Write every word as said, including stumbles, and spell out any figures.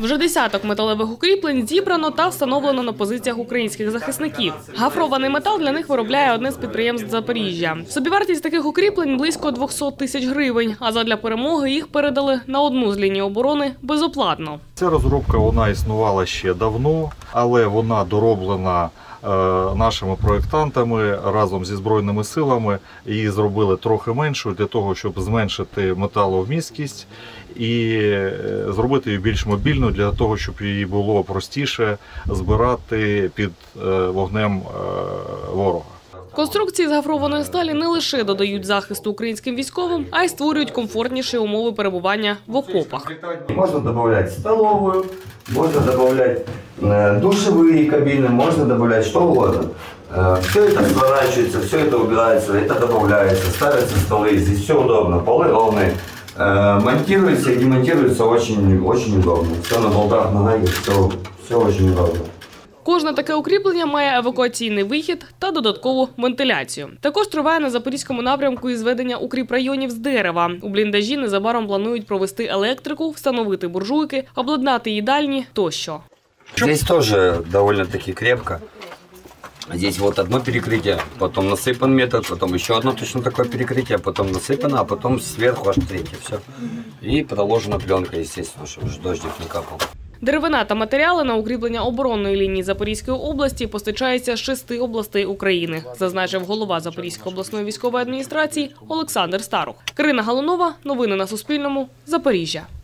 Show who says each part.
Speaker 1: Вже десяток металевих укріплень зібрано та встановлено на позиціях українських захисників. Гофрований метал для них виробляє одне з підприємств Запоріжжя. Собівартість таких укріплень – близько двохсот тисяч гривень, а задля перемоги їх передали на одну з ліній оборони безоплатно.
Speaker 2: Ця розробка вона існувала ще давно, але вона дороблена нашими проєктантами разом зі Збройними силами. Її зробили трохи меншою для того, щоб зменшити металовмісткість і зробити її більш мобільною для того, щоб її було простіше збирати під вогнем ворога.
Speaker 1: Конструкції з гофрованої сталі не лише додають захисту українським військовим, а й створюють комфортніші умови перебування в окопах.
Speaker 3: Можна додати столову, можна додати душевые кабины, можно добавлять что угодно. Все это сворачивается, все это убирается, это добавляется, ставятся столы, здесь все удобно, полы ровные. Монтируется и демонтируется очень, очень удобно. Все на болтах, на ноге, все, все очень удобно.
Speaker 1: Кожне таке укріплення має евакуаційний вихід та додаткову вентиляцію. Також триває на запорізькому напрямку і зведення укріпрайонів з дерева. У бліндажі незабаром планують провести електрику, встановити буржуйки, обладнати їдальні тощо.
Speaker 4: Здесь тоже довольно-таки крепко. Здесь вот одно перекрытие, потом насыпан метод, потом еще одно точно такое перекрытие, потом насыпано, а потом сверху аж третье. Все. И проложена пленка, естественно, чтобы дождик не капал.
Speaker 1: Деревина та матеріали на укріплення оборонної лінії Запорізької області постачаються з шести областей України, зазначив голова Запорізької обласної військової адміністрації Олександр Старух. Карина Галунова. Новини на Суспільному. Запоріжжя.